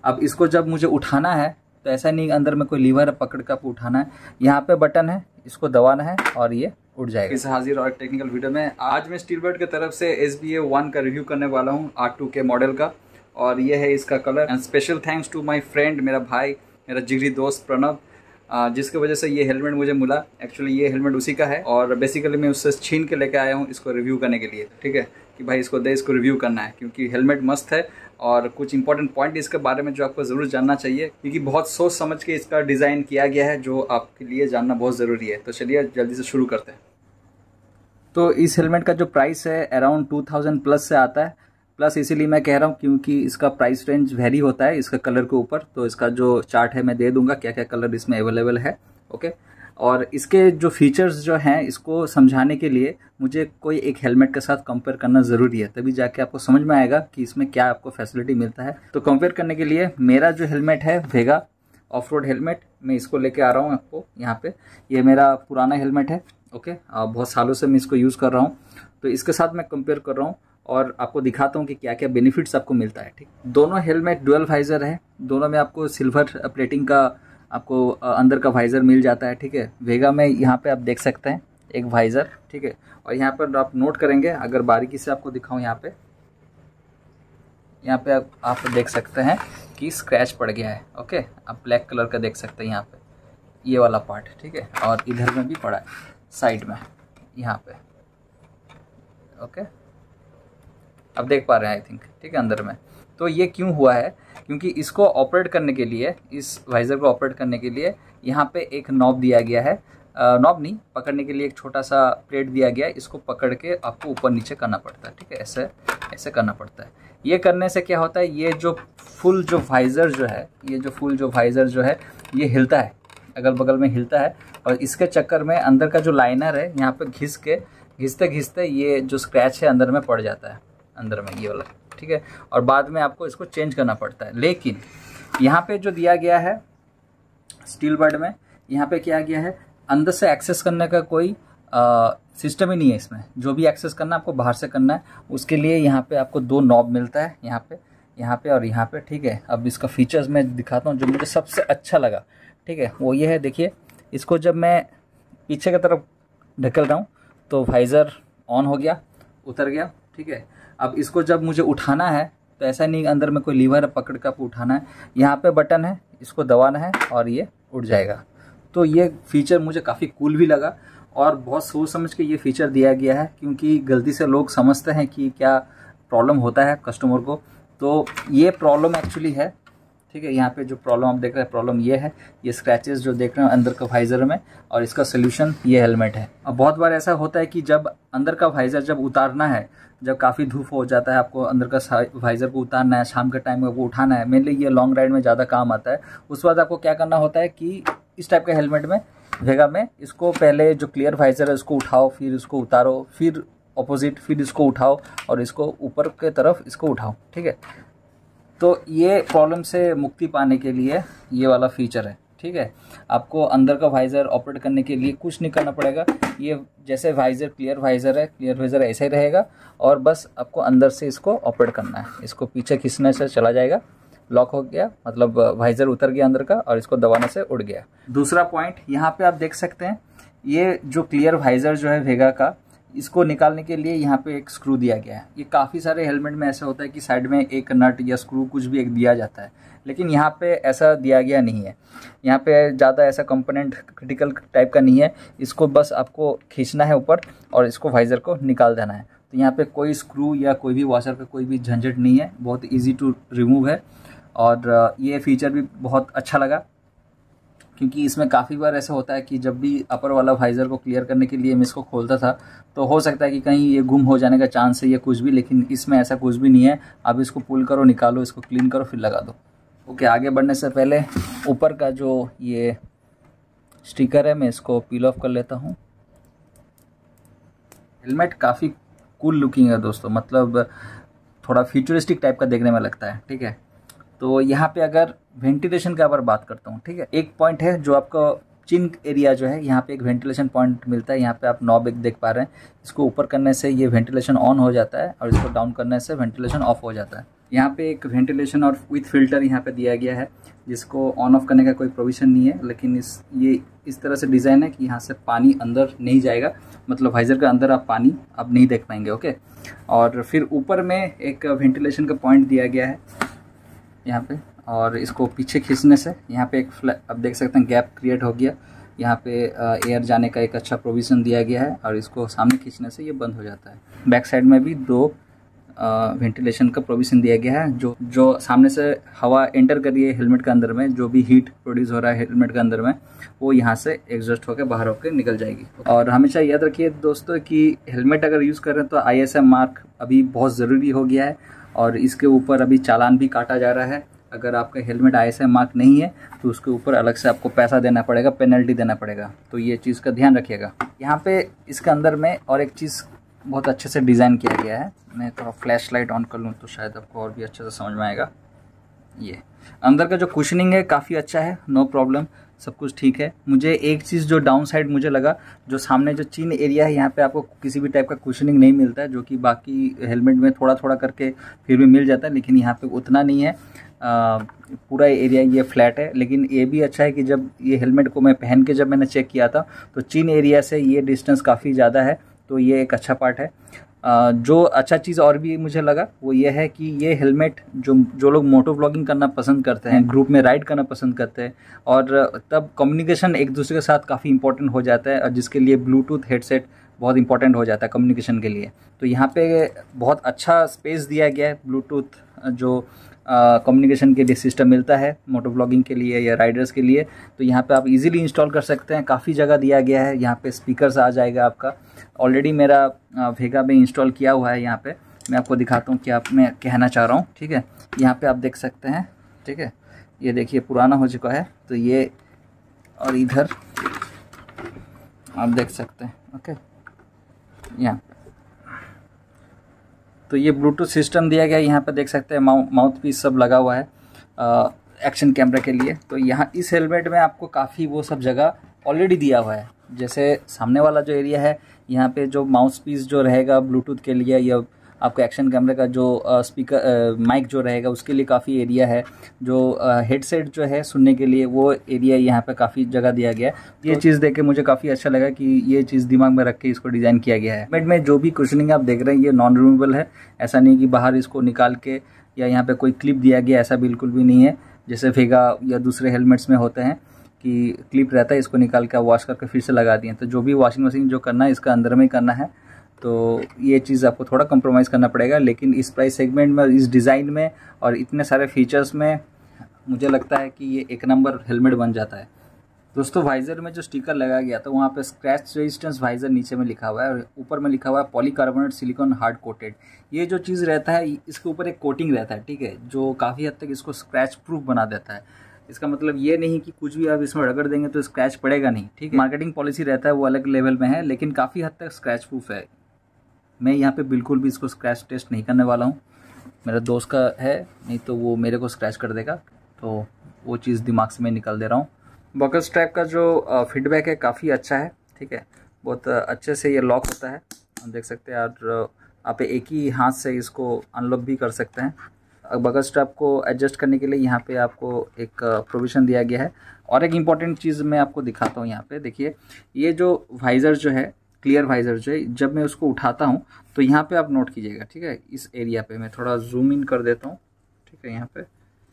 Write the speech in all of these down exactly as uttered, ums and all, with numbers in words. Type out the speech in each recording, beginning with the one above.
अब इसको जब मुझे उठाना है तो ऐसा नहीं अंदर में कोई लीवर पकड़ कर आपको उठाना है, यहाँ पे बटन है, इसको दबाना है और ये उड़ जाएगा। इस हाजिर और टेक्निकल वीडियो में आज मैं स्टीलबर्ड की तरफ से एस बी ए वन का रिव्यू करने वाला हूँ, आर टू के मॉडल का, और ये है इसका colour. And special thanks to my friend, मेरा भाई, मेरा जिगरी दोस्त प्रणव, जिसकी वजह से ये हेलमेट मुझे मिला। एक्चुअली ये हेलमेट उसी का है और बेसिकली मैं उससे छीन के लेके आया हूँ इसको रिव्यू करने के लिए। ठीक है कि भाई इसको दे, इसको रिव्यू करना है क्योंकि हेलमेट मस्त है और कुछ इंपॉर्टेंट पॉइंट इसके बारे में जो आपको ज़रूर जानना चाहिए, क्योंकि बहुत सोच समझ के इसका डिज़ाइन किया गया है जो आपके लिए जानना बहुत ज़रूरी है। तो चलिए जल्दी से शुरू करते हैं। तो इस हेलमेट का जो प्राइस है अराउंड टू थाउजेंड प्लस से आता है। प्लस इसीलिए मैं कह रहा हूँ क्योंकि इसका प्राइस रेंज वेरी होता है इसका कलर के ऊपर। तो इसका जो चार्ट है मैं दे दूंगा क्या क्या कलर इसमें अवेलेबल है। ओके, और इसके जो फीचर्स जो हैं इसको समझाने के लिए मुझे कोई एक हेलमेट के साथ कंपेयर करना ज़रूरी है, तभी जाके आपको समझ में आएगा कि इसमें क्या आपको फैसिलिटी मिलता है। तो कंपेयर करने के लिए मेरा जो हेलमेट है वेगा ऑफ रोड हेलमेट, मैं इसको लेके आ रहा हूँ आपको यहाँ पे। ये मेरा पुराना हेलमेट है। ओके, बहुत सालों से मैं इसको यूज़ कर रहा हूँ, तो इसके साथ मैं कंपेयर कर रहा हूँ और आपको दिखाता हूँ कि क्या क्या बेनिफिट्स आपको मिलता है। ठीक, दोनों हेलमेट डुअल वाइजर है, दोनों में आपको सिल्वर प्लेटिंग का आपको अंदर का वाइजर मिल जाता है। ठीक है, वेगा में यहाँ पे आप देख सकते हैं एक वाइजर। ठीक है, और यहाँ पर आप नोट करेंगे, अगर बारीकी से आपको दिखाऊं, यहाँ पे यहाँ पे आप, आप देख सकते हैं कि स्क्रैच पड़ गया है। ओके, आप ब्लैक कलर का देख सकते हैं यहाँ पे, ये वाला पार्ट। ठीक है, और इधर में भी पड़ा है साइड में यहाँ पे। ओके, अब देख पा रहे हैं आई थिंक। ठीक है, अंदर में। तो ये क्यों हुआ है, क्योंकि इसको ऑपरेट करने के लिए, इस वाइजर को ऑपरेट करने के लिए यहाँ पे एक नॉब दिया गया है। नॉब नहीं, पकड़ने के लिए एक छोटा सा प्लेट दिया गया है। इसको पकड़ के आपको ऊपर नीचे करना पड़ता है। ठीक है, ऐसे ऐसे करना पड़ता है। ये करने से क्या होता है, ये जो फुल जो वाइजर जो है, ये जो फुल जो वाइजर जो है ये हिलता है, अगल बगल में हिलता है, और इसके चक्कर में अंदर का जो लाइनर है यहाँ पे घिस के घिसते घिसते ये जो स्क्रैच है अंदर में पड़ जाता है, अंदर में ये वाला। ठीक है, और बाद में आपको इसको चेंज करना पड़ता है। लेकिन यहाँ पे जो दिया गया है स्टीलबर्ड में, यहाँ पे क्या गया है, अंदर से एक्सेस करने का कोई सिस्टम ही नहीं है इसमें। जो भी एक्सेस करना है आपको बाहर से करना है, उसके लिए यहाँ पे आपको दो नॉब मिलता है, यहाँ पे यहाँ पे और यहाँ पे। ठीक है, अब इसका फीचर्स मैं दिखाता हूँ जो मुझे सबसे अच्छा लगा। ठीक है, वो ये है, देखिए इसको जब मैं पीछे की तरफ ढकेल रहा हूँ तो वाइजर ऑन हो गया, उतर गया। ठीक है, अब इसको जब मुझे उठाना है तो ऐसा नहीं अंदर में कोई लीवर पकड़ कर उठाना है, यहाँ पे बटन है, इसको दबाना है और ये उड़ जाएगा। तो ये फीचर मुझे काफ़ी कूल भी लगा और बहुत सोच समझ के ये फीचर दिया गया है, क्योंकि गलती से लोग समझते हैं कि क्या प्रॉब्लम होता है कस्टमर को, तो ये प्रॉब्लम एक्चुअली है। ठीक है, यहाँ पे जो प्रॉब्लम आप देख रहे हैं, प्रॉब्लम ये है, ये स्क्रैचेस जो देख रहे हैं अंदर का वाइजर में, और इसका सोल्यूशन ये हेलमेट है। अब बहुत बार ऐसा होता है कि जब अंदर का वाइजर जब उतारना है, जब काफ़ी धूप हो जाता है, आपको अंदर का वाइजर को उतारना है, शाम के टाइम में वो उठाना है, मेनली ये लॉन्ग राइड में ज़्यादा काम आता है। उस बाद आपको क्या करना होता है कि इस टाइप के हेलमेट में, वेगा में, इसको पहले जो क्लियर वाइजर है उसको उठाओ, फिर इसको उतारो, फिर ऑपोजिट, फिर इसको उठाओ और इसको ऊपर के तरफ इसको उठाओ। ठीक है, तो ये प्रॉब्लम से मुक्ति पाने के लिए ये वाला फीचर है। ठीक है, आपको अंदर का वाइजर ऑपरेट करने के लिए कुछ नहीं करना पड़ेगा। ये जैसे वाइजर क्लियर वाइजर है, क्लियर वाइजर ऐसे ही रहेगा, और बस आपको अंदर से इसको ऑपरेट करना है। इसको पीछे खींचने से चला जाएगा, लॉक हो गया, मतलब वाइजर उतर गया अंदर का, और इसको दबाने से उड़ गया। दूसरा पॉइंट, यहाँ पे आप देख सकते हैं ये जो क्लियर वाइजर जो है वेगा का, इसको निकालने के लिए यहाँ पे एक स्क्रू दिया गया है। ये काफ़ी सारे हेलमेट में ऐसा होता है कि साइड में एक नट या स्क्रू कुछ भी एक दिया जाता है, लेकिन यहाँ पे ऐसा दिया गया नहीं है। यहाँ पे ज़्यादा ऐसा कंपोनेंट क्रिटिकल टाइप का नहीं है। इसको बस आपको खींचना है ऊपर और इसको वाइजर को निकाल देना है। तो यहाँ पे कोई स्क्रू या कोई भी वॉशर का कोई भी झंझट नहीं है, बहुत ईजी टू रिमूव है। और ये फीचर भी बहुत अच्छा लगा, क्योंकि इसमें काफ़ी बार ऐसा होता है कि जब भी अपर वाला वाइजर को क्लियर करने के लिए मैं इसको खोलता था तो हो सकता है कि कहीं ये गुम हो जाने का चांस है या कुछ भी, लेकिन इसमें ऐसा कुछ भी नहीं है। आप इसको पुल करो, निकालो, इसको क्लीन करो, फिर लगा दो। ओके, आगे बढ़ने से पहले ऊपर का जो ये स्टिकर है मैं इसको पील ऑफ कर लेता हूँ। हेलमेट काफ़ी कूल लुकिंग है दोस्तों, मतलब थोड़ा फ्यूचरिस्टिक टाइप का देखने में लगता है। ठीक है, तो यहाँ पे अगर वेंटिलेशन का बार बात करता हूँ, ठीक है, एक पॉइंट है जो आपका चिन एरिया जो है, यहाँ पे एक वेंटिलेशन पॉइंट मिलता है। यहाँ पे आप नॉब एक देख पा रहे हैं, इसको ऊपर करने से ये वेंटिलेशन ऑन हो जाता है और इसको डाउन करने से वेंटिलेशन ऑफ हो जाता है। यहाँ पे एक वेंटिलेशन और विथ फिल्टर यहाँ पे दिया गया है, जिसको ऑन ऑफ करने का कोई प्रोविज़न नहीं है, लेकिन इस ये इस तरह से डिज़ाइन है कि यहाँ से पानी अंदर नहीं जाएगा, मतलब वाइज़र के अंदर आप पानी अब नहीं देख पाएंगे। ओके, और फिर ऊपर में एक वेंटिलेशन का पॉइंट दिया गया है यहाँ पे, और इसको पीछे खींचने से यहाँ पे एक अब देख सकते हैं गैप क्रिएट हो गया, यहाँ पे एयर जाने का एक अच्छा प्रोविज़न दिया गया है, और इसको सामने खींचने से ये बंद हो जाता है। बैक साइड में भी दो वेंटिलेशन का प्रोविज़न दिया गया है, जो जो सामने से हवा एंटर कर रही है हेलमेट के अंदर में, जो भी हीट प्रोड्यूस हो रहा है हेलमेट के अंदर में, वो यहाँ से एग्जॉस्ट होकर बाहर होकर निकल जाएगी। और हमेशा याद रखिए दोस्तों कि हेलमेट अगर यूज़ कर रहे हैं तो आई एस एम मार्क अभी बहुत ज़रूरी हो गया है, और इसके ऊपर अभी चालान भी काटा जा रहा है। अगर आपका helmet I S M mark नहीं है तो उसके ऊपर अलग से आपको पैसा देना पड़ेगा, पेनल्टी देना पड़ेगा, तो ये चीज़ का ध्यान रखिएगा। यहाँ पे इसके अंदर में और एक चीज़ बहुत अच्छे से डिज़ाइन किया गया है, मैं थोड़ा फ्लैश लाइट ऑन कर लूँ तो शायद आपको और भी अच्छे से समझ में आएगा। ये अंदर का जो कुशनिंग है काफ़ी अच्छा है, नो प्रॉब्लम, सब कुछ ठीक है। मुझे एक चीज़ जो डाउन साइड मुझे लगा, जो सामने जो चीन एरिया है यहाँ पे आपको किसी भी टाइप का कुशनिंग नहीं मिलता है, जो कि बाकी हेलमेट में थोड़ा थोड़ा करके फिर भी मिल जाता है, लेकिन यहाँ पे उतना नहीं है। आ, पूरा एरिया ये फ्लैट है, लेकिन ये भी अच्छा है कि जब ये हेलमेट को मैं पहन के जब मैंने चेक किया था तो चीन एरिया से ये डिस्टेंस काफ़ी ज़्यादा है, तो ये एक अच्छा पार्ट है। आ, जो अच्छा चीज़ और भी मुझे लगा वो ये है कि ये हेलमेट जो जो लोग मोटो व्लॉगिंग करना पसंद करते हैं, ग्रुप में राइड करना पसंद करते हैं, और तब कम्युनिकेशन एक दूसरे के साथ काफ़ी इंपॉर्टेंट हो जाता है, और जिसके लिए ब्लूटूथ हेडसेट बहुत इंपॉर्टेंट हो जाता है कम्युनिकेशन के लिए। तो यहाँ पे बहुत अच्छा स्पेस दिया गया है, ब्लूटूथ जो कम्युनिकेशन uh, के लिए सिस्टम मिलता है मोटो व्लॉगिंग के लिए या राइडर्स के लिए, तो यहाँ पे आप इजीली इंस्टॉल कर सकते हैं। काफ़ी जगह दिया गया है, यहाँ पे स्पीकर्स आ जाएगा आपका। ऑलरेडी मेरा वेगा में इंस्टॉल किया हुआ है, यहाँ पे मैं आपको दिखाता हूँ क्या मैं कहना चाह रहा हूँ। ठीक है, यहाँ पे आप देख सकते हैं, ठीक है, ये देखिए पुराना हो चुका है, तो ये और इधर आप देख सकते हैं। ओके, यहाँ तो ये ब्लूटूथ सिस्टम दिया गया है, यहाँ पे देख सकते हैं माउ, माउथ पीस सब लगा हुआ है आ, एक्शन कैमरा के लिए। तो यहाँ इस हेलमेट में आपको काफ़ी वो सब जगह ऑलरेडी दिया हुआ है, जैसे सामने वाला जो एरिया है यहाँ पे जो माउथ पीस जो रहेगा ब्लूटूथ के लिए, या आपको एक्शन कैमरे का जो स्पीकर माइक जो रहेगा उसके लिए काफ़ी एरिया है, जो हेडसेट जो है सुनने के लिए वो एरिया यहाँ पे काफ़ी जगह दिया गया है। ये चीज़ देख के मुझे काफ़ी अच्छा लगा कि ये चीज़ दिमाग में रख के इसको डिज़ाइन किया गया है। हेलमेट में जो भी कुशनिंग आप देख रहे हैं ये नॉन रिमूवेबल है, ऐसा नहीं कि बाहर इसको निकाल के या यहाँ पे कोई क्लिप दिया गया, ऐसा बिल्कुल भी नहीं है, जैसे वेगा या दूसरे हेलमेट्स में होते हैं कि क्लिप रहता है, इसको निकाल के वॉश करके फिर से लगा दिए। तो जो भी वॉशिंग मशीन जो करना है इसका अंदर में ही करना है, तो ये चीज़ आपको थोड़ा कंप्रोमाइज़ करना पड़ेगा। लेकिन इस प्राइस सेगमेंट में, इस डिज़ाइन में और इतने सारे फीचर्स में मुझे लगता है कि ये एक नंबर हेलमेट बन जाता है। दोस्तों वाइज़र में जो स्टिकर लगाया गया था वहाँ पे स्क्रैच रेजिस्टेंस वाइज़र नीचे में लिखा हुआ है, और ऊपर में लिखा हुआ है पॉलीकार्बोनेट सिलिकॉन हार्ड कोटेड। ये जो चीज़ रहता है इसके ऊपर एक कोटिंग रहता है, ठीक है, जो काफ़ी हद तक इसको स्क्रैच प्रूफ बना देता है। इसका मतलब ये नहीं कि कुछ भी आप इसमें रगड़ देंगे तो स्क्रैच पड़ेगा नहीं, ठीक है। मार्केटिंग पॉलिसी रहता है वो अलग लेवल में है, लेकिन काफ़ी हद तक स्क्रैच प्रूफ है। मैं यहाँ पे बिल्कुल भी इसको स्क्रैच टेस्ट नहीं करने वाला हूँ, मेरा दोस्त का है, नहीं तो वो मेरे को स्क्रैच कर देगा, तो वो चीज़ दिमाग से मैं निकाल दे रहा हूँ। बकल स्ट्रैप का जो फीडबैक है काफ़ी अच्छा है, ठीक है, बहुत अच्छे से ये लॉक होता है, हम देख सकते हैं, और आप एक ही हाथ से इसको अनलॉक भी कर सकते हैं। बकल स्ट्रैप को एडजस्ट करने के लिए यहाँ पे आपको एक प्रोविज़न दिया गया है। और एक इम्पॉर्टेंट चीज़ मैं आपको दिखाता हूँ, यहाँ पे देखिए, ये जो वाइज़र जो है, क्लियर वाइज़र जो है, जब मैं उसको उठाता हूँ तो यहाँ पे आप नोट कीजिएगा, ठीक है, इस एरिया पे मैं थोड़ा जूम इन कर देता हूँ, ठीक है, यहाँ पे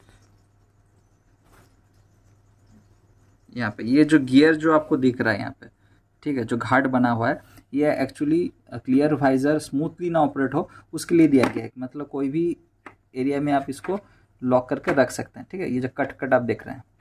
यहाँ पे ये जो गियर जो आपको दिख रहा है यहाँ पे, ठीक है, जो घाट बना हुआ है, ये एक्चुअली क्लियर वाइज़र स्मूथली ना ऑपरेट हो उसके लिए दिया गया है। मतलब कोई भी एरिया में आप इसको लॉक करके रख सकते हैं, ठीक है, ये जो कट कट आप देख रहे हैं,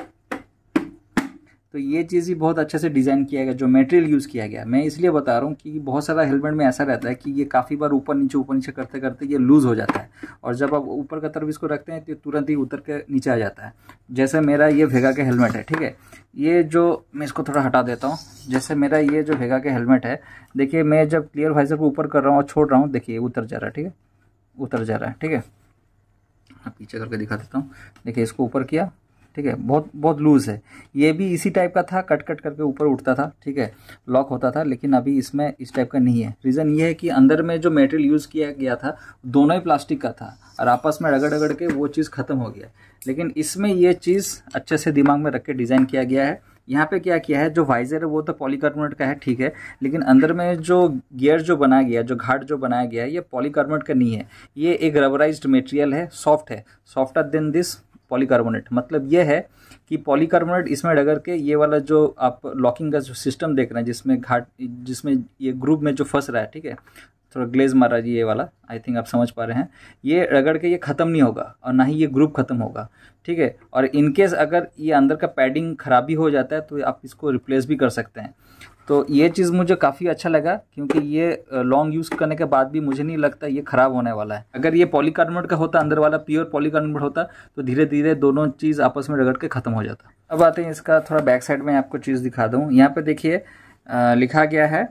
तो ये चीज़ ही बहुत अच्छे से डिज़ाइन किया गया, जो मटेरियल यूज़ किया गया। मैं इसलिए बता रहा हूँ कि बहुत सारा हेलमेट में ऐसा रहता है कि ये काफ़ी बार ऊपर नीचे ऊपर नीचे करते करते ये लूज़ हो जाता है, और जब आप ऊपर की तरफ इसको रखते हैं तो तुरंत ही उतर के नीचे आ जाता है। जैसे मेरा ये वेगा का हेलमेट है, ठीक है, ये जो मैं इसको थोड़ा हटा देता हूँ, जैसे मेरा ये जो वेगा का हेलमेट है, देखिए मैं जब क्लियर वाइज़र को ऊपर कर रहा हूँ और छोड़ रहा हूँ, देखिए उतर जा रहा है, ठीक है, उतर जा रहा है, ठीक है, पीछे करके दिखा देता हूँ, देखिए इसको ऊपर किया ठीक है, बहुत बहुत लूज़ है। ये भी इसी टाइप का था, कट कट करके ऊपर उठता था, ठीक है, लॉक होता था, लेकिन अभी इसमें इस टाइप का नहीं है। रीज़न ये है कि अंदर में जो मटेरियल यूज़ किया गया था दोनों ही प्लास्टिक का था और आपस में रगड़ रगड़ के वो चीज़ ख़त्म हो गया। लेकिन इसमें ये चीज़ अच्छे से दिमाग में रख के डिज़ाइन किया गया है। यहाँ पे क्या किया है, जो वाइजर है वो तो पॉलीकार्बोनेट का है, ठीक है, लेकिन अंदर में जो गियर जो बनाया गया है, जो घाट जो बनाया गया है, ये पॉलीकार्बोनेट का नहीं है, ये एक रबराइज्ड मटेरियल है, सॉफ्ट है, सॉफ्टर देन दिस पॉलीकार्बोनेट। मतलब ये है कि पॉलीकार्बोनेट इसमें डगर के ये वाला जो आप लॉकिंग का जो सिस्टम देख रहे हैं, जिसमें घाट जिसमें ये ग्रुप में जो फंस रहा है, ठीक है, थोड़ा ग्लेज मारा जी ये वाला, आई थिंक आप समझ पा रहे हैं, ये रगड़ के ये ख़त्म नहीं होगा और ना ही ये ग्रुप ख़त्म होगा, ठीक है। और इनकेस अगर ये अंदर का पैडिंग खराबी हो जाता है तो आप इसको रिप्लेस भी कर सकते हैं। तो ये चीज़ मुझे काफ़ी अच्छा लगा, क्योंकि ये लॉन्ग यूज़ करने के बाद भी मुझे नहीं लगता ये ख़राब होने वाला है। अगर ये पॉलीकार्बोनेट का होता, अंदर वाला प्योर पॉलीकार्बोनेट होता, तो धीरे धीरे दोनों चीज़ आपस में रगड़ के ख़त्म हो जाता। अब आते हैं इसका थोड़ा बैक साइड में आपको चीज़ दिखा दूँ। यहाँ पे देखिए लिखा गया है,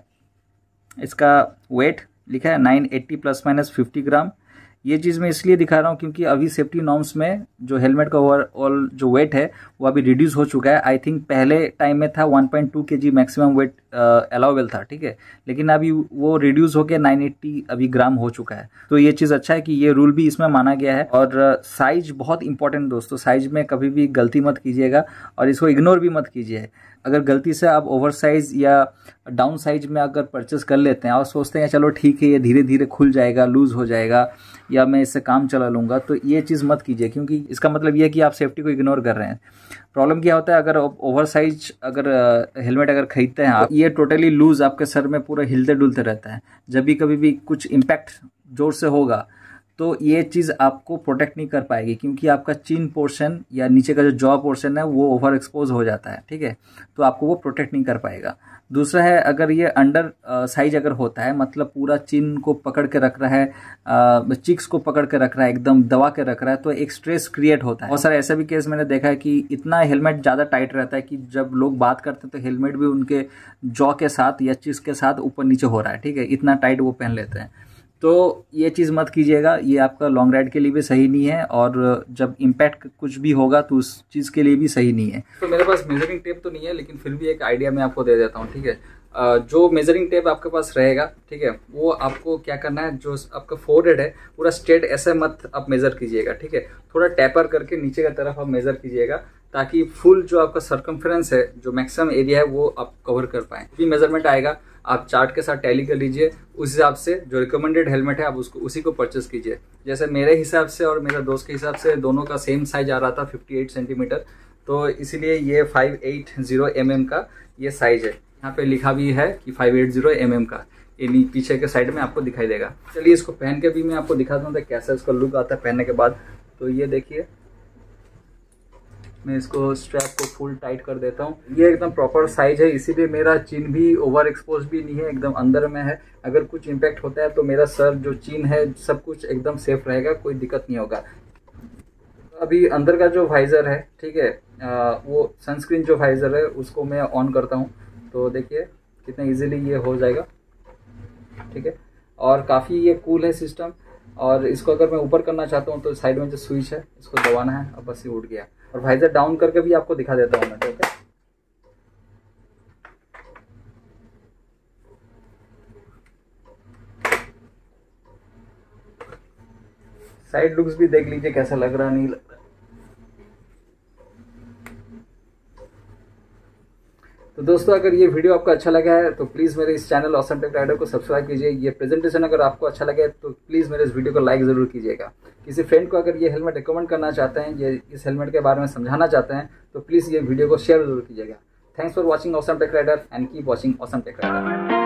इसका वेट लिखा है nine eighty plus minus fifty gram. ये चीज़ मैं इसलिए दिखा रहा हूँ क्योंकि अभी सेफ्टी नॉर्म्स में जो हेलमेट का ओवरऑल जो वेट है वो अभी रिड्यूस हो चुका है। आई थिंक पहले टाइम में था one point two KG maximum weight allowable था, ठीक है, लेकिन अभी वो रिड्यूस होकर नाइन एट्टी अभी ग्राम हो चुका है। तो ये चीज़ अच्छा है कि ये रूल भी इसमें माना गया है। और साइज बहुत इंपॉर्टेंट दोस्तों, साइज में कभी भी गलती मत कीजिएगा और इसको इग्नोर भी मत कीजिए। अगर गलती से आप ओवर साइज या डाउन साइज में अगर परचेस कर लेते हैं और सोचते हैं चलो ठीक है ये धीरे धीरे खुल जाएगा, लूज़ हो जाएगा या मैं इससे काम चला लूँगा, तो ये चीज़ मत कीजिए, क्योंकि इसका मतलब ये है कि आप सेफ्टी को इग्नोर कर रहे हैं। प्रॉब्लम क्या होता है, अगर ओवर साइज अगर हेलमेट अगर खरीदते हैं आप, ये टोटली लूज़ आपके सर में पूरा हिलते डुलते रहता है। जब भी कभी भी कुछ इम्पैक्ट जोर से होगा तो ये चीज़ आपको प्रोटेक्ट नहीं कर पाएगी, क्योंकि आपका चिन पोर्शन या नीचे का जो जॉ पोर्शन है वो ओवर एक्सपोज हो जाता है, ठीक है, तो आपको वो प्रोटेक्ट नहीं कर पाएगा। दूसरा है, अगर ये अंडर साइज अगर होता है, मतलब पूरा चिन को पकड़ के रख रहा है, चिक्स को पकड़ के रख रहा है, एकदम दबा के रख रहा है, तो एक स्ट्रेस क्रिएट होता है। बहुत सारे ऐसे भी केस मैंने देखा है कि इतना हेलमेट ज़्यादा टाइट रहता है कि जब लोग बात करते हैं तो हेलमेट भी उनके जॉ के साथ या चिक्स के साथ ऊपर नीचे हो रहा है, ठीक है, इतना टाइट वो पहन लेते हैं। तो ये चीज़ मत कीजिएगा, ये आपका लॉन्ग राइड के लिए भी सही नहीं है और जब इम्पैक्ट कुछ भी होगा तो उस चीज़ के लिए भी सही नहीं है। तो मेरे पास मेजरिंग टेप तो नहीं है, लेकिन फिर भी एक आइडिया मैं आपको दे देता हूँ, ठीक है। जो मेजरिंग टेप आपके पास रहेगा, ठीक है, वो आपको क्या करना है, जो आपका फोरहेड है पूरा स्ट्रेट ऐसे मत आप मेज़र कीजिएगा, ठीक है, थोड़ा टैपर करके नीचे की तरफ आप मेज़र कीजिएगा, ताकि फुल जो आपका सर्कमफ्रेंस है, जो मैक्सिमम एरिया है, वो आप कवर कर पाएँ। भी मेजरमेंट आएगा आप चार्ट के साथ टैली कर लीजिए, उस हिसाब से जो रिकमेंडेड हेलमेट है आप उसको उसी को परचेस कीजिए। जैसे मेरे हिसाब से और मेरा दोस्त के हिसाब से दोनों का सेम साइज आ रहा था फिफ्टी एट सेंटीमीटर, तो इसीलिए ये five eight zero M M का ये साइज है। यहाँ पे लिखा भी है कि five eight zero M M का, ये पीछे के साइड में आपको दिखाई देगा। चलिए इसको पहन के भी मैं आपको दिखा दूँ कैसा इसका लुक आता है पहनने के बाद। तो ये देखिए, मैं इसको स्ट्रैप को फुल टाइट कर देता हूँ। ये एकदम प्रॉपर साइज है, इसीलिए मेरा चिन भी ओवर एक्सपोज भी नहीं है, एकदम अंदर में है। अगर कुछ इम्पैक्ट होता है तो मेरा सर जो चिन है सब कुछ एकदम सेफ रहेगा, कोई दिक्कत नहीं होगा। अभी अंदर का जो वाइजर है, ठीक है, आ, वो सनस्क्रीन जो वाइजर है उसको मैं ऑन करता हूँ, तो देखिए कितना इजीली ये हो जाएगा, ठीक है। और काफ़ी ये कूल है सिस्टम। और इसको अगर मैं ऊपर करना चाहता हूँ तो साइड में जो स्विच है इसको दबाना है और बस ये उठ गया। और वाइजर डाउन करके भी आपको दिखा देता हूँ मैं, ठीक है। साइड लुक्स भी देख लीजिए कैसा लग रहा नहीं लग रहा। तो दोस्तों अगर ये वीडियो आपको अच्छा लगा है तो प्लीज़ मेरे इस चैनल ऑसम टेक राइडर को सब्सक्राइब कीजिए। ये प्रेजेंटेशन अगर आपको अच्छा लगे तो प्लीज़ मेरे इस वीडियो को लाइक ज़रूर कीजिएगा। किसी फ्रेंड को अगर ये हेलमेट रिकमेंड करना चाहते हैं, ये इस हेलमेट के बारे में समझाना चाहते हैं, तो प्लीज़ ये वीडियो को शेयर जरूर कीजिएगा। Thanks for watching awesome tech rider and keep watching awesome tech rider.